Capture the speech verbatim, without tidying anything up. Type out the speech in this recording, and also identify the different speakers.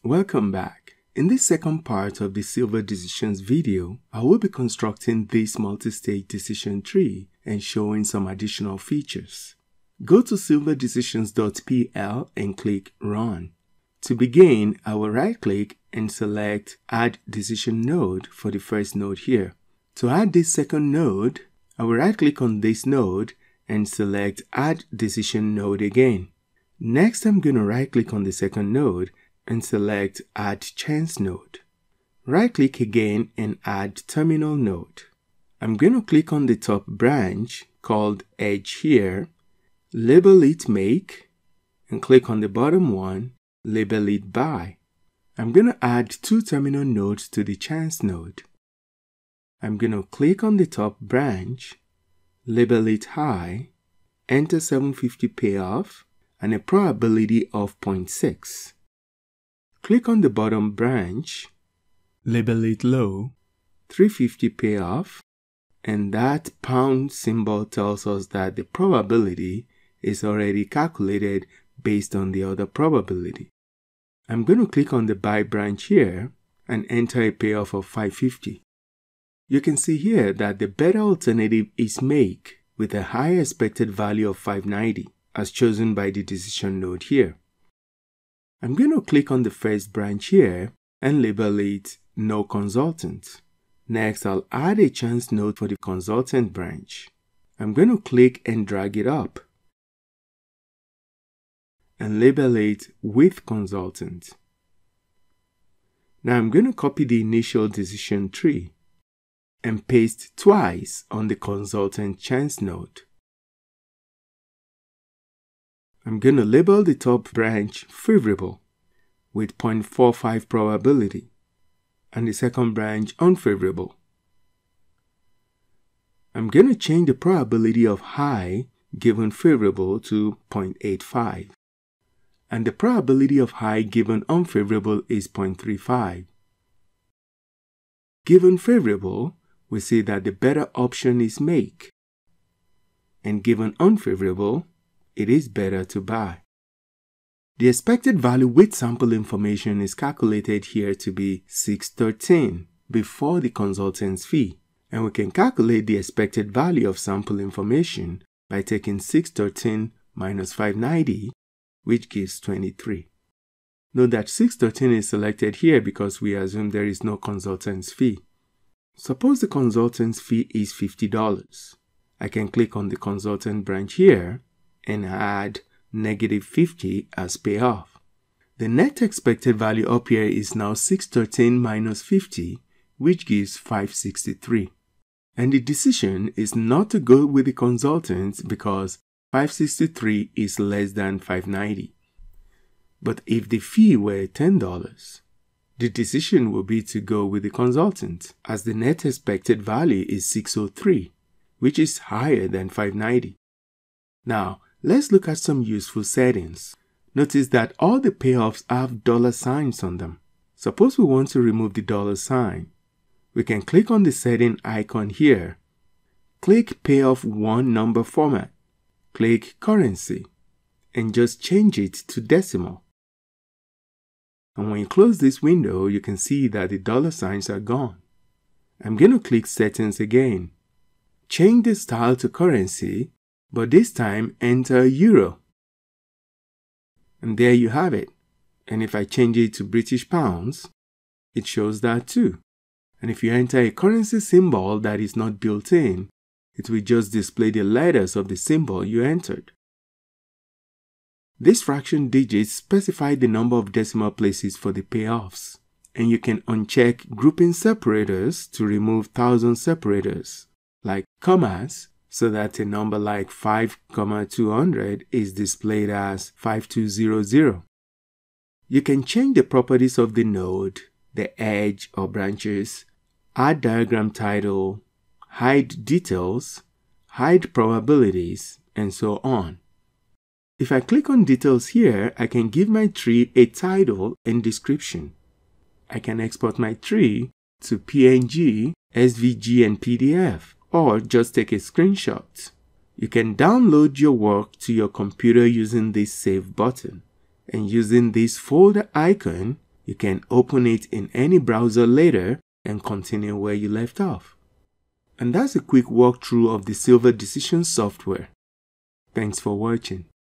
Speaker 1: Welcome back. In this second part of the SilverDecisions video, I will be constructing this multi-stage decision tree and showing some additional features. Go to silver decisions dot p l and click Run. To begin, I will right-click and select Add Decision Node for the first node here. To add this second node, I will right-click on this node and select Add Decision Node again. Next, I'm going to right-click on the second node and select Add Chance Node. Right-click again and add Terminal Node. I'm going to click on the top branch called Edge here, label it Make, and click on the bottom one, label it Buy. I'm going to add two terminal nodes to the Chance node. I'm going to click on the top branch, label it High, enter seven hundred fifty payoff, and a probability of zero point six. Click on the bottom branch, label it Low, three hundred fifty payoff, and that pound symbol tells us that the probability is already calculated based on the other probability. I'm going to click on the Buy branch here and enter a payoff of five hundred fifty. You can see here that the better alternative is Make with a higher expected value of five hundred ninety. As chosen by the decision node here. I'm going to click on the first branch here and label it No Consultant. Next, I'll add a chance node for the consultant branch. I'm going to click and drag it up and label it With Consultant. Now I'm going to copy the initial decision tree and paste twice on the consultant chance node. I'm going to label the top branch Favorable with zero point four five probability and the second branch Unfavorable. I'm going to change the probability of High given Favorable to zero point eight five and the probability of High given Unfavorable is zero point three five. Given Favorable, we see that the better option is Make, and given Unfavorable, it is better to buy. The expected value with sample information is calculated here to be six hundred thirteen before the consultant's fee, and we can calculate the expected value of sample information by taking six hundred thirteen minus five hundred ninety, which gives twenty-three. Note that six hundred thirteen is selected here because we assume there is no consultant's fee. Suppose the consultant's fee is fifty dollars. I can click on the consultant branch here and add negative fifty as payoff. The net expected value up here is now six hundred thirteen minus fifty, which gives five hundred sixty-three. And the decision is not to go with the consultant because five hundred sixty-three is less than five hundred ninety. But if the fee were ten dollars, the decision will be to go with the consultant as the net expected value is six hundred three, which is higher than five hundred ninety. Now, let's look at some useful settings. Notice that all the payoffs have dollar signs on them. Suppose we want to remove the dollar sign. We can click on the setting icon here. Click Payoff one Number Format. Click Currency and just change it to decimal. And when you close this window, you can see that the dollar signs are gone. I'm going to click Settings again. Change the style to currency, but this time enter Euro. And there you have it. And if I change it to British Pounds, it shows that too. And if you enter a currency symbol that is not built in, it will just display the letters of the symbol you entered. These fraction digits specify the number of decimal places for the payoffs. And you can uncheck grouping separators to remove thousand separators, like commas, so that a number like five comma two hundred is displayed as five two zero zero. You can change the properties of the node, the edge or branches, add diagram title, hide details, hide probabilities, and so on. If I click on details here, I can give my tree a title and description. I can export my tree to P N G, S V G, and P D F, or just take a screenshot. You can download your work to your computer using this Save button. And using this folder icon, You can open it in any browser later and continue where you left off. And that's a quick walkthrough of the SilverDecisions software. Thanks for watching.